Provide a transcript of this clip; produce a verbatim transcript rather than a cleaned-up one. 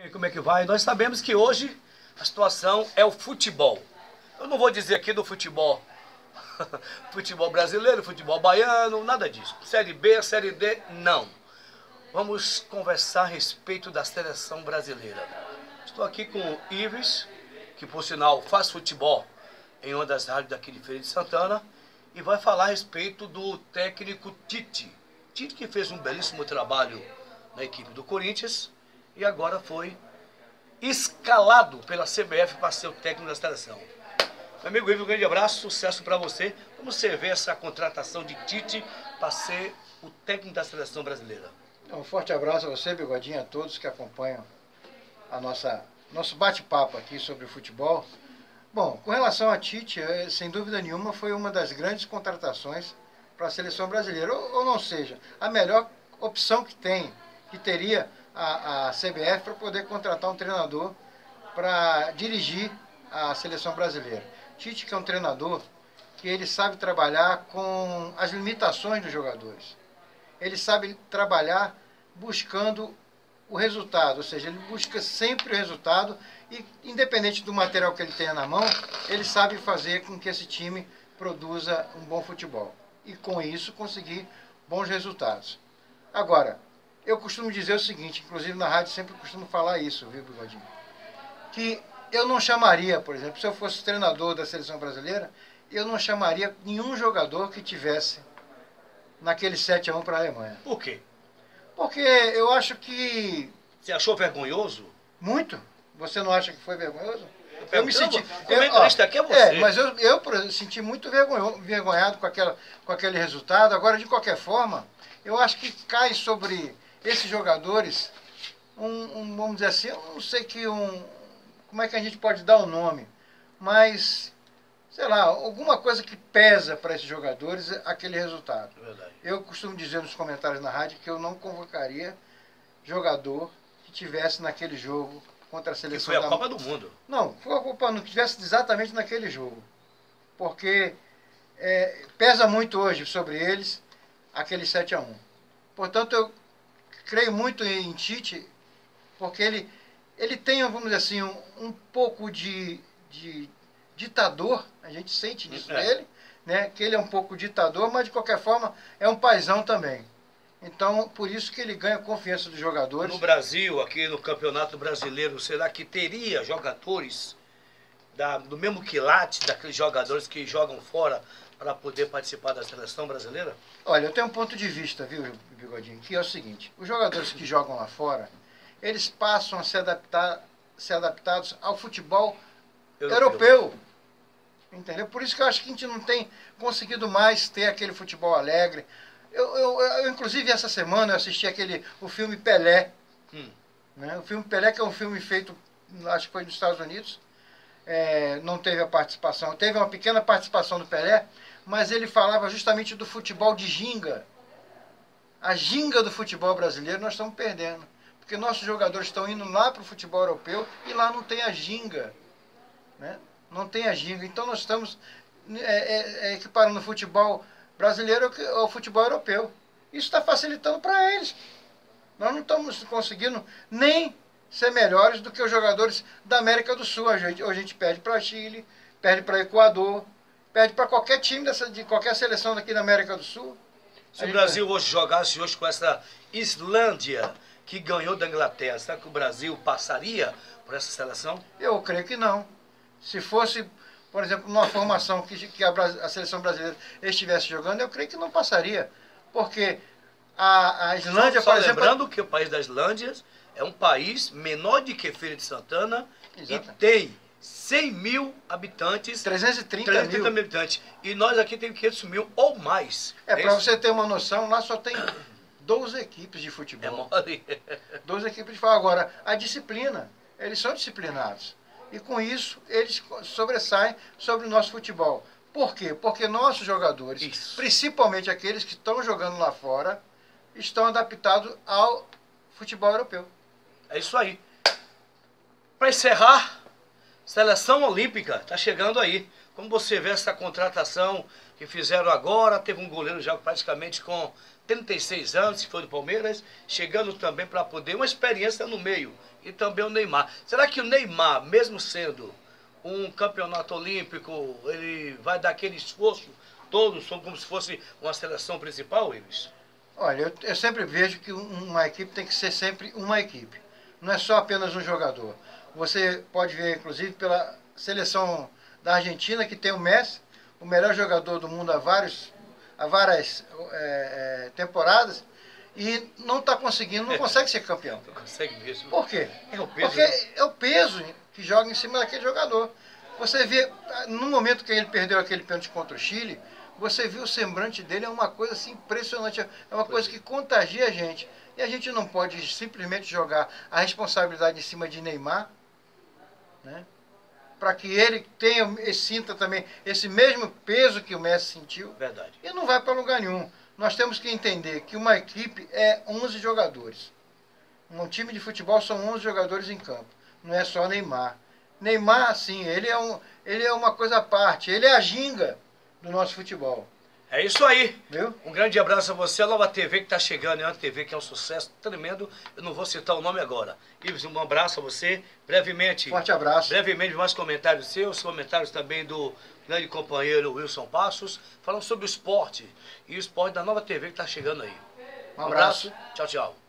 E como é que vai? Nós sabemos que hoje a situação é o futebol. Eu não vou dizer aqui do futebol, futebol brasileiro, futebol baiano, nada disso. Série B, Série D, não. Vamos conversar a respeito da seleção brasileira. Estou aqui com o Ives, que por sinal faz futebol em uma das rádios daqui de Feira de Santana, e vai falar a respeito do técnico Tite. Tite que fez um belíssimo trabalho na equipe do Corinthians e agora foi escalado pela C B F para ser o técnico da seleção. Meu amigo Ives, um grande abraço, sucesso para você. Como você vê essa contratação de Tite para ser o técnico da seleção brasileira? Um forte abraço a você, Bigodinho, a todos que acompanham a nossa nosso bate-papo aqui sobre o futebol. Bom, com relação a Tite, sem dúvida nenhuma foi uma das grandes contratações para a seleção brasileira. Ou, ou não seja, a melhor opção que tem, que teria a, a C B F para poder contratar um treinador para dirigir a seleção brasileira. Tite, que é um treinador que ele sabe trabalhar com as limitações dos jogadores. Ele sabe trabalhar buscando o resultado, ou seja, ele busca sempre o resultado e, independente do material que ele tenha na mão, ele sabe fazer com que esse time produza um bom futebol e, com isso, conseguir bons resultados. Agora, eu costumo dizer o seguinte, inclusive na rádio sempre costumo falar isso, viu, Bigodinho? Que eu não chamaria, por exemplo, se eu fosse treinador da seleção brasileira, eu não chamaria nenhum jogador que tivesse naquele sete a um para a Alemanha. Por quê? Porque eu acho que... Você achou vergonhoso? Muito. Você não acha que foi vergonhoso? Eu, eu me senti... O comentarista aqui é você. É, mas eu, eu por exemplo, senti muito vergonho, vergonhado com, aquela, com aquele resultado. Agora, de qualquer forma, eu acho que cai sobre esses jogadores um, um vamos dizer assim, eu não sei que um... Como é que a gente pode dar o nome? Mas... sei lá, alguma coisa que pesa para esses jogadores aquele resultado. Verdade. Eu costumo dizer nos comentários na rádio que eu não convocaria jogador que tivesse naquele jogo contra a seleção. Que foi a da... Copa do Mundo. Não, foi a Copa, não tivesse exatamente naquele jogo. Porque é, pesa muito hoje sobre eles aquele sete a um. Portanto, eu creio muito em Tite, porque ele, ele tem, vamos dizer assim, um, um pouco de... de ditador, a gente sente isso é. nele, né? Que ele é um pouco ditador, mas de qualquer forma é um paizão também. Então, por isso que ele ganha a confiança dos jogadores. No Brasil, aqui no Campeonato Brasileiro, será que teria jogadores da, do mesmo quilate daqueles jogadores que jogam fora para poder participar da seleção brasileira? Olha, eu tenho um ponto de vista, viu, Bigodinho, que é o seguinte: os jogadores que jogam lá fora, eles passam a se adaptar, ser adaptados ao futebol europeu. europeu. Entendeu? Por isso que eu acho que a gente não tem conseguido mais ter aquele futebol alegre. Eu, eu, eu inclusive, essa semana eu assisti aquele, o filme Pelé. Hum. Né? O filme Pelé, que é um filme feito, acho que foi nos Estados Unidos. É, não teve a participação, teve uma pequena participação do Pelé, mas ele falava justamente do futebol de ginga. A ginga do futebol brasileiro nós estamos perdendo. Porque nossos jogadores estão indo lá para o futebol europeu e lá não tem a ginga. Né? Não tem a ginga. Então nós estamos é, é, é, equiparando o futebol brasileiro ao futebol europeu. Isso está facilitando para eles. Nós não estamos conseguindo nem ser melhores do que os jogadores da América do Sul. A gente, a gente perde para Chile, perde para Equador, perde para qualquer time dessa, de qualquer seleção daqui da América do Sul. Se o Brasil hoje jogasse hoje com essa Islândia que ganhou da Inglaterra, será que o Brasil passaria por essa seleção? Eu creio que não. Se fosse, por exemplo, numa formação que, que a, a seleção brasileira estivesse jogando, eu creio que não passaria. Porque a, a Islândia, só, só por exemplo... lembrando que o país da Islândia é um país menor do que Feira de Santana. Exato. E tem cem mil habitantes. trezentos e trinta mil habitantes. E nós aqui temos quinhentos mil ou mais. É, para você ter uma noção, lá só tem doze equipes de futebol. É mole. doze equipes de futebol. Agora, a disciplina, eles são disciplinados. E com isso, eles sobressaem sobre o nosso futebol. Por quê? Porque nossos jogadores, isso. principalmente aqueles que estão jogando lá fora, estão adaptados ao futebol europeu. É isso aí. Para encerrar, seleção olímpica está chegando aí. Como você vê essa contratação que fizeram agora? Teve um goleiro já praticamente com trinta e seis anos, que foi do Palmeiras, chegando também para poder uma experiência no meio. E também o Neymar. Será que o Neymar, mesmo sendo um campeonato olímpico, ele vai dar aquele esforço todo, como se fosse uma seleção principal, Ives? Olha, eu, eu sempre vejo que uma equipe tem que ser sempre uma equipe. Não é só apenas um jogador. Você pode ver, inclusive, pela seleção da Argentina, que tem o Messi, o melhor jogador do mundo há, vários, há várias é, é, temporadas, e não está conseguindo, não consegue ser campeão. Não consegue mesmo. Por quê? É o peso, Porque né? é o peso que joga em cima daquele jogador. Você vê, no momento que ele perdeu aquele pênalti contra o Chile, você viu o semblante dele, é uma coisa assim impressionante, é uma coisa que contagia a gente. E a gente não pode simplesmente jogar a responsabilidade em cima de Neymar, né? Para que ele tenha e sinta também esse mesmo peso que o Messi sentiu. Verdade. E não vai para lugar nenhum. Nós temos que entender que uma equipe é onze jogadores. Um time de futebol são onze jogadores em campo. Não é só Neymar. Neymar, sim, ele é, um, ele é uma coisa à parte. Ele é a ginga do nosso futebol. É isso aí. Viu? Um grande abraço a você. A nova T V que está chegando, é uma T V que é um sucesso tremendo. Eu não vou citar o nome agora. Ives, um abraço a você. Brevemente. Forte abraço. Brevemente, mais comentários seus, comentários também do grande companheiro Wilson Passos, falando sobre o esporte. E o esporte da nova T V que está chegando aí. Um abraço. Um abraço. Tchau, tchau.